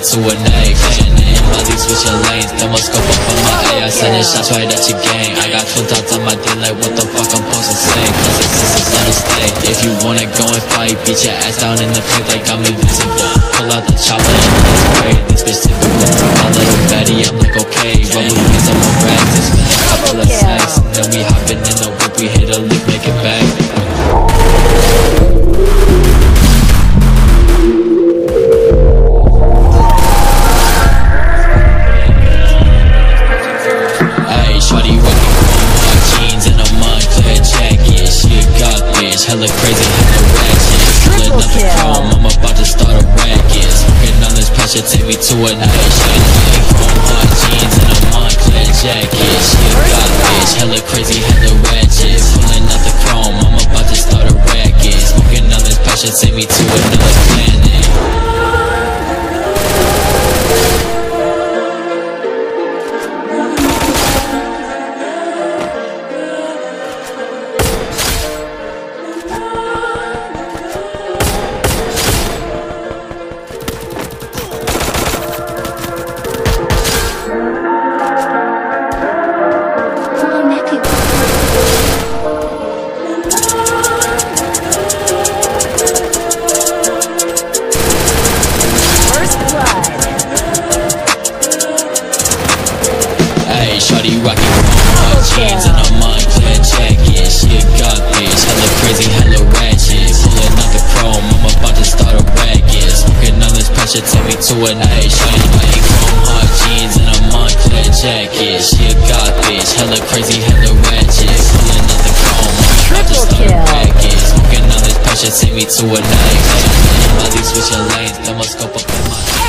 to an A. Vision in Molly, switching lanes, then we'll scope up on my A. I sending shots right at your gang. I got twin thoughts on my dick like what the fuck I'm supposed to say. Cause it's on a stay. If you wanna go and fight, beat your ass down in the pit like I'm invincible. Pull out the chopper and let's spray this bitch typical. My little baddie, I'm like okay. Rubber bands on my rags, it's been a couple of sacks. And then we hopping in the whip, we hit a lick, make it back. Shawty rockin' hard jeans and a Moncler jacket. She a goth bitch, hella crazy, hella ratchet. Pulling up the chrome, I'm about to start a racket. Smoking on this pressure, take me to a night. Shawty rockin' chrome hard jeans and a Moncler jacket. She a goth bitch, hella crazy, hella ratchet. Pulling out the chrome, I'm about to start a racket. Smoking on this pressure, take me to another planet. Shawty rockin' hard jeans and a Moncler jacket. She a goth bitch, hella crazy, hella ratchet. Pulling out the chrome, I'm about to start a racket. Smoking on this pressure, take me to a night. Shawty rockin' chrome hard jeans and a Moncler jacket. She a goth bitch, hella crazy, hella ratchet. Pulling out the chrome, I'm about to start a racket. Smoking on this pressure, take me to a night. Molly switching lanes, then we'll scope up on my